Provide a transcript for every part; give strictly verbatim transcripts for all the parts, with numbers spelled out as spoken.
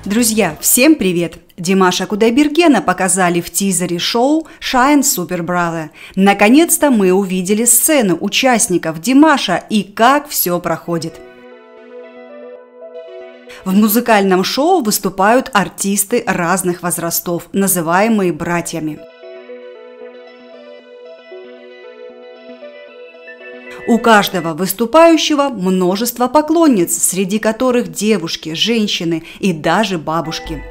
Друзья, всем привет! Димаша Кудайбергена показали в тизере шоу Shine Super Brother. Наконец-то мы увидели сцену участников Димаша и как все проходит. В музыкальном шоу выступают артисты разных возрастов, называемые братьями. У каждого выступающего множество поклонниц, среди которых девушки, женщины и даже бабушки.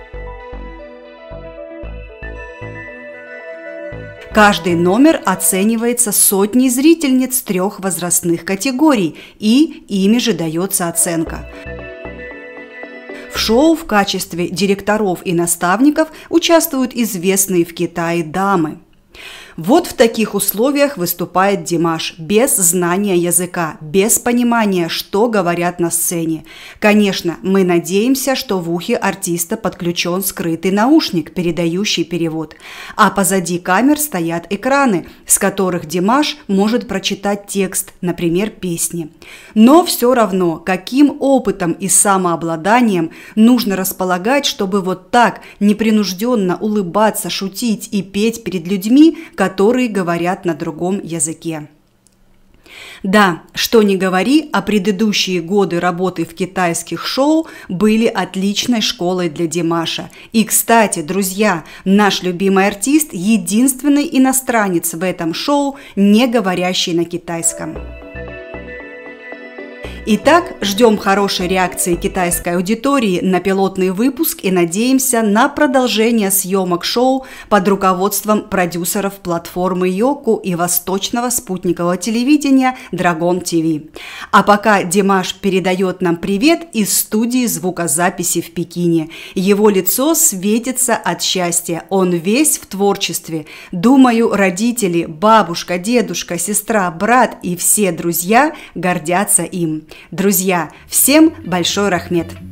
Каждый номер оценивается сотней зрительниц трех возрастных категорий, и ими же дается оценка. В шоу в качестве директоров и наставников участвуют известные в Китае дамы. Вот в таких условиях выступает Димаш, без знания языка, без понимания, что говорят на сцене. Конечно, мы надеемся, что в ухе артиста подключен скрытый наушник, передающий перевод. А позади камер стоят экраны, с которых Димаш может прочитать текст, например, песни. Но все равно, каким опытом и самообладанием нужно располагать, чтобы вот так непринужденно улыбаться, шутить и петь перед людьми, которые говорят на другом языке. Да, что ни говори, а предыдущие годы работы в китайских шоу были отличной школой для Димаша. И, кстати, друзья, наш любимый артист – единственный иностранец в этом шоу, не говорящий на китайском. Итак, ждем хорошей реакции китайской аудитории на пилотный выпуск и надеемся на продолжение съемок шоу под руководством продюсеров платформы Йоку и восточного спутникового телевидения Dragon ти ви. А пока Димаш передает нам привет из студии звукозаписи в Пекине. Его лицо светится от счастья, он весь в творчестве. Думаю, родители, бабушка, дедушка, сестра, брат и все друзья гордятся им. Друзья, всем большой рахмет!